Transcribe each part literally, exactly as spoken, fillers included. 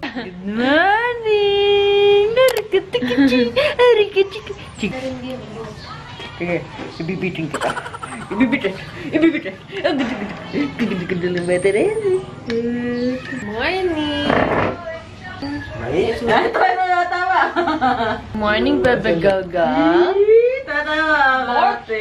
Good morning! Narikatikichi! Narikatikichi! Sige, ibibitin kita. Ibibitin! Ibibitin! Ang ganda-ganda lang bata rin. Morning! Ah, tawa na tawa! Morning, Bebe Gaga. Tatawa ka ate.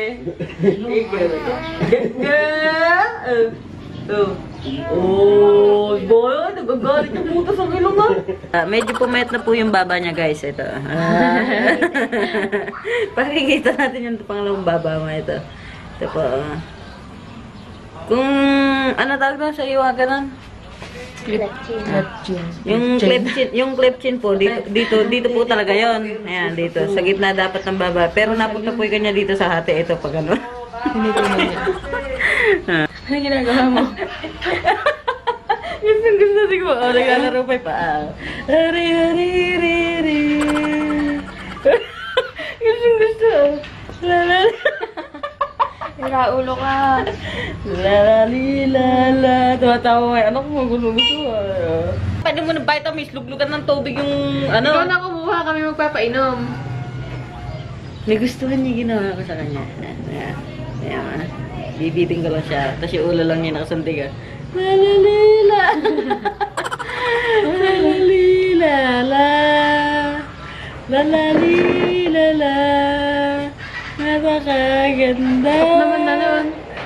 Girl! Oh. Oh, boy, nagagalit yung puto sa ilong mo. Uh, medyo pumayat na po yung baba niya, guys. Ito. Ah. Pakikita natin yung pangalawang baba mo. Ito. Ito po. Uh. Kung, ano tawag na sa iyo, ganun? Clip chin. Yung clip chin, yung clip chin po, dito, dito, dito po talaga yon. Ayan, dito. Sa gitna dapat ng baba. Pero napunta po yung kanya dito sa hati. Ito, pag ano. Hindi ko na niya. Ano ginagawa mo? Gusto gusto din ko. O, naglalaro pa pa. Hari, hari, hari, hari. Gusto gusto. Lala. Iraulo ka. Lalali, lala. Tumatawa mo. Ano ko gusto gusto? Pwede mo na vitamins. Luglugan ng tubig yung ano. Ikaw na kumuha, kami magpapainom. Nagustuhan niya ginawa ko sa kanya. Ayan. Ayan. Bibiting ko lang siya. Tapos yung ulo lang niya nakasandig ah. Lalalila. Lalalila. La. Lalalila. La. Napakaganda. Naman na naman.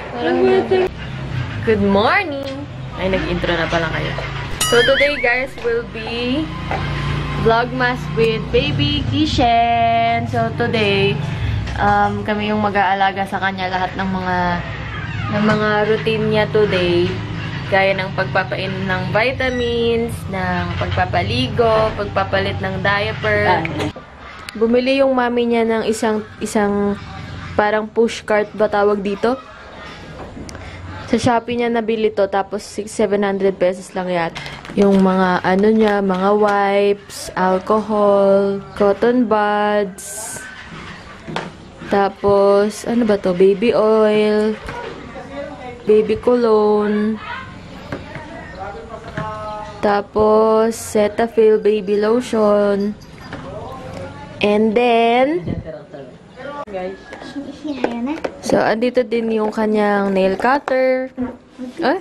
Good morning! Ay, nag-intro na pala kayo. So, today guys will be Vlogmas with Baby Kishen. So, today, um, kami yung mag-aalaga sa kanya lahat ng mga ng mga routine niya today. Gaya ng pagpapainom ng vitamins, ng pagpapaligo, pagpapalit ng diaper. Bumili yung mami niya ng isang isang parang push cart ba tawag dito? Sa Shopee niya nabili to, tapos six seven hundred pesos lang yat. Yung mga ano niya, mga wipes, alcohol, cotton buds, tapos ano ba to? Baby oil, baby cologne, tapos Cetaphil baby lotion, and then so andito din yung kanyang nail cutter. Ah?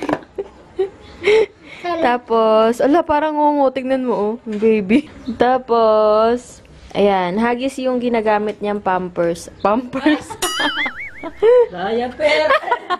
Tapos, ala, parang ngungo. Tignan mo, oh, baby. Tapos, ayan, hagis yung ginagamit niyang pampers. Pampers? Diaper.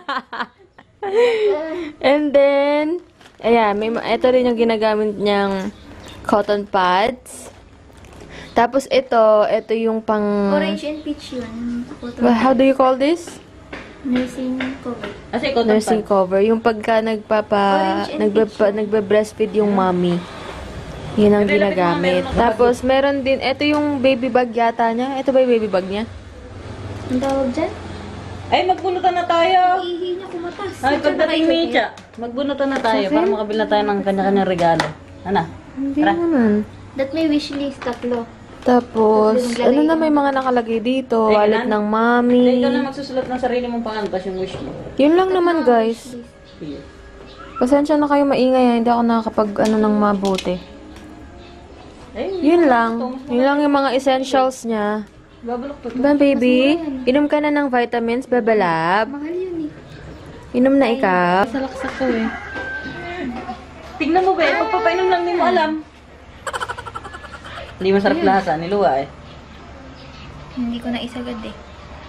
And then, ayan, may, ito rin yung ginagamit niyang cotton pads. Tapos, ito, ito yung pang... Orange and peach yun. Well, how do you call this? Nursing cover. Kasi cotton Nursing pad. cover. Yung pagka nagpapa... Nagbe, nagbe-breastfeed yung mommy. Yun ang ginagamit. Tapos, meron din... Ito yung baby bag yata niya. Ito ba yung baby bag niya? Ang tawag dyan? Ay, magbunutan na tayo. Ihi niya kumatas. Ay, pagdating ni Icha, magbunutan na tayo para makabili na tayo ng kanya-kanyang regalo. Ano? Hindi Tara. naman. That may wishlist, tatlo. Tapos, ano na may mga nakalagay dito? Wallet ng mommy. Hindi ka na magsusulat ng sarili mong pangalan, tapos yung wish mo. Yun lang naman, guys. Sige. Pasensya na kayo maingay, hindi ako nakakapag ano ng mabuti. Ay, Yun lang. Yun lang yung mga essentials niya. babalok pa to. Diba, baby? Inom ka na ng vitamins, babalab. Mahal yun eh. Inom na ikaw. Salaksak ko eh. Tignan mo ba eh, pagpapainom lang hindi mo alam. Hindi masarap lasa, niluwa eh. Hindi ko na isagad eh.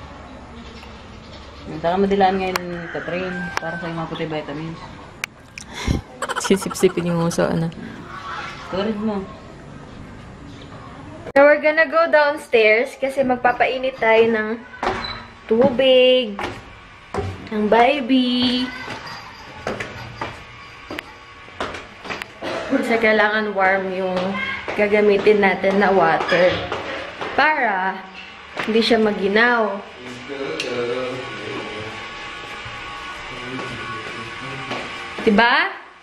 Saka madilaan ngayon, Catherine, para sa mga puti vitamins. Sisip-sipin yung uso, ano. Turid mo. So, we're gonna go downstairs kasi magpapainit tayo ng tubig, ng baby. Kasi kailangan warm yung gagamitin natin na water para hindi siya maginaw. Diba?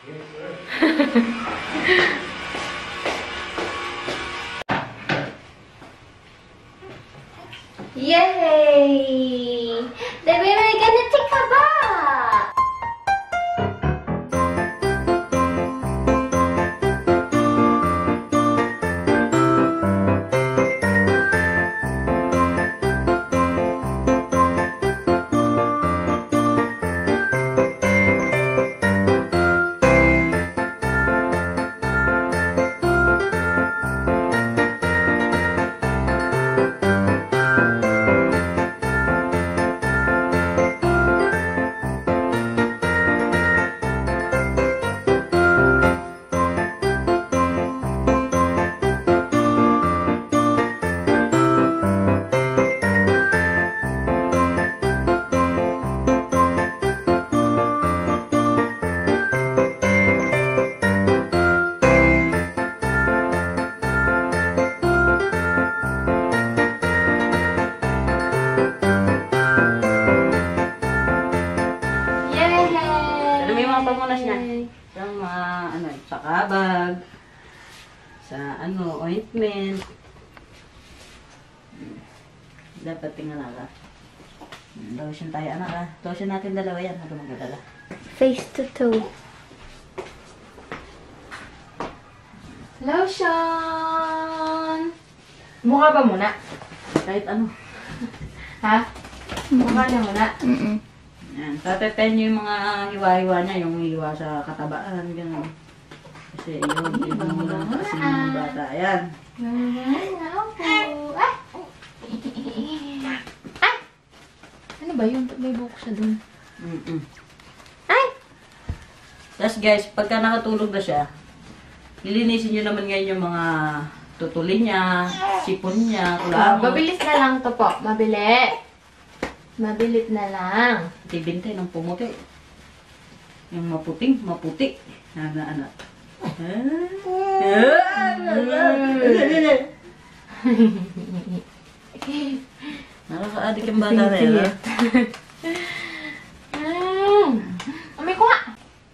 Yay! Then we were gonna take a bath! sa ano, ointment. Dapat tingnan ka. Lotion tayo, anak ah. Lotion natin dalawa yan. Ano magdadala? Face to toe. Lotion! Mukha ba muna? Kahit ano. Ha? Mukha niya muna? Mm-mm. Yan. Tatepen nyo yung mga hiwa-hiwa niya. Yung hiwa sa katabaan. Ganun. Kasi yun, yun yung kasi ng bata. Ayan. Ay! Ay! Ano ba yun? May buhok siya dun. Mm-mm. Ay! Tapos guys, pagka nakatulog na siya, lilinisin nyo naman ngayon yung mga tutuli niya, sipon niya, Ah, kulangot. mabilis na lang to po. Mabili. Mabilis na lang. Tibinte ng pumuti. Yung maputing, maputi. Ano, ano. Nakaka-adik yung bata na yun, ha? Mm. Amoy ko nga.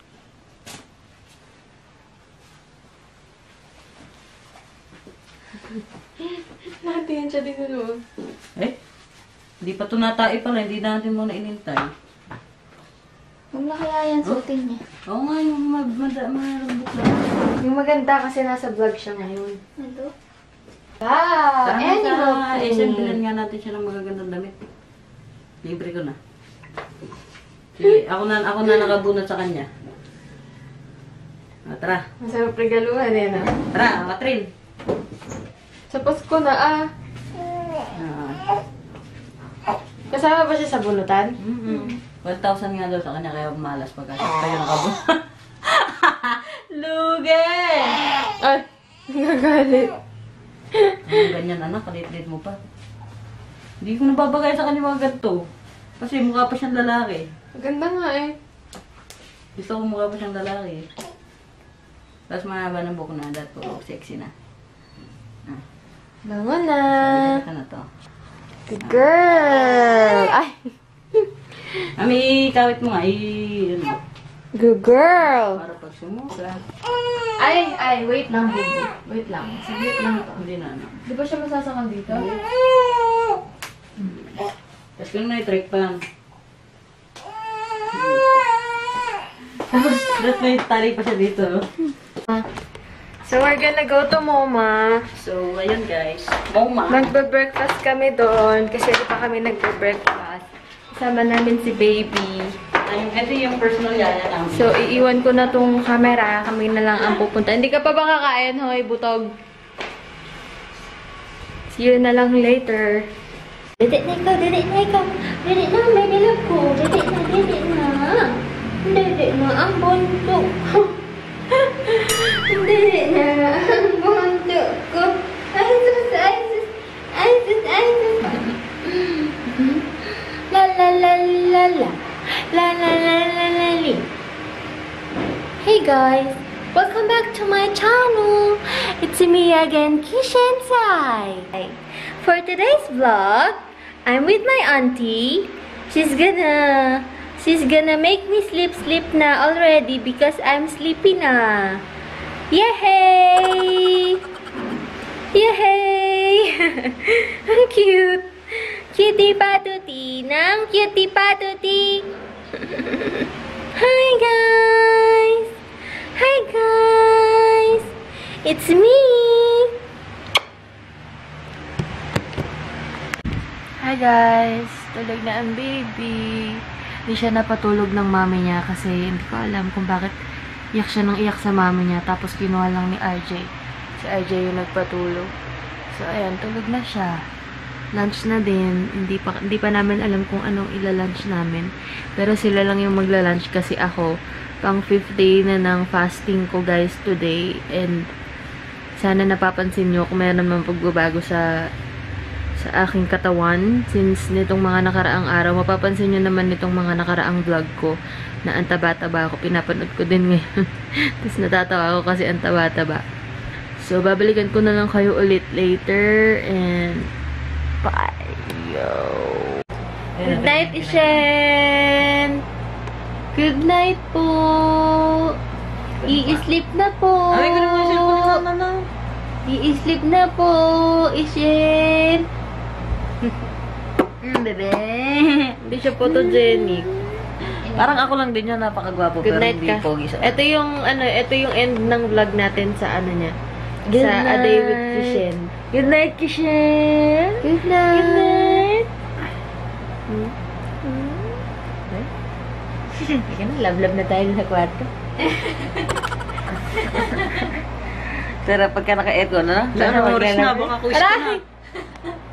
Natin siya din ano. Eh? Hindi pa ito natai pala, hindi natin muna inintay. Huwag na kaya yan suotin niya. Oo nga, yung marambok lang. Yung maganda kasi nasa vlog siya ngayon. Ano? Wow! Tama Animal sa S M, print. bilan nga natin siya ng magagandang damit. Libre ko na. Sige, ako na, ako na nakabunot sa kanya. Ah, tara. Masarap regaluhan eh, no? Tara, Katrin. Sa Pasko na ah. Ah. Kasama ba siya sa bunutan? Mm-mm. one thousand nga daw sa kanya, kaya malas pagka siya kayo nakabunot. Lugi! Ay! Nagagalit. Ang ganyan anak, kalit-lit mo pa. Hindi ko nababagay sa kanya mga ganito. Kasi mukha pa siyang lalaki. Maganda nga eh. Gusto ko mukha pa siyang lalaki. Tapos mahaba ng buhok na, dahil po sexy na. Ah, Bango na. ito na to. Good girl! Ay! Mami, kawit mo nga, i... ano, Good girl! para pag sumuka. Ay, ay, wait lang, baby. Wait lang. Saglit lang to. Hindi na, ano. Di ba siya masasakal dito? Tapos kung may trick pa lang. Tapos may tali pa siya dito. So, we're gonna go to Moma. So, ayun guys. Moma. Magbe-breakfast kami doon kasi di pa kami nagbe-breakfast. Kasama namin si baby. Ayun, ito yung personal yaya namin. So, iiwan ko na tong camera. Kami na lang ang pupunta. Hindi ka pa ba kakain, hoy, butog? See you na lang later. Dede na ikaw, dede na ikaw. Dede na, baby love ko. Dede na, dede na. Dede na, ang bunto. Dede na, ang bunto ko. Ay, sus, ay, sus. Ay, sus, ay, sus. La, la, la, la, la. La, la, la, la, la, li. Hey guys, welcome back to my channel. It's me again, Kishen Sai. For today's vlog, I'm with my auntie. She's gonna, she's gonna make me sleep, sleep na already because I'm sleepy na. Yay! Yay! Ang cute. Cutie patuti ng cutie patuti. Hi guys! Hi guys! It's me! Hi guys! Tulog na ang baby. Hindi siya napatulog ng mami niya kasi hindi ko alam kung bakit iyak siya nang iyak sa mami niya. Tapos kinuha lang ni R J. Si R J yung nagpatulog. So ayan, tulog na siya. Lunch na din. Hindi pa, hindi pa namin alam kung anong ila-lunch namin. Pero sila lang yung magla-lunch kasi ako pang fifth day na ng fasting ko guys today. And sana napapansin nyo kung meron naman pagbabago sa sa aking katawan. Since nitong mga nakaraang araw, mapapansin nyo naman nitong mga nakaraang vlog ko na ang taba-taba ako. Pinapanood ko din ngayon. Tapos natatawa ako kasi ang taba-taba. So, babalikan ko na lang kayo ulit later. And bye! Yo! Good night, Ishen! Good night po! I-sleep na po! Ay, ko naman siya po ni mama na. Mag-i-sleep na po, Ishen. Mm, bebe. Hindi siya photogenic. Parang ako lang din yan, napakagwapo. Good pero night hindi ka. pogi sa... Ito yung, ano, ito yung end ng vlog natin sa ano niya. Good sa A Day with night. Kishen. Good night, Kishen. Good night. Good night. Teka na, love-love na tayo sa kwarto. Tara, pagka naka-echo na, Sana sana oras maglalaro. na, baka quiz ko na.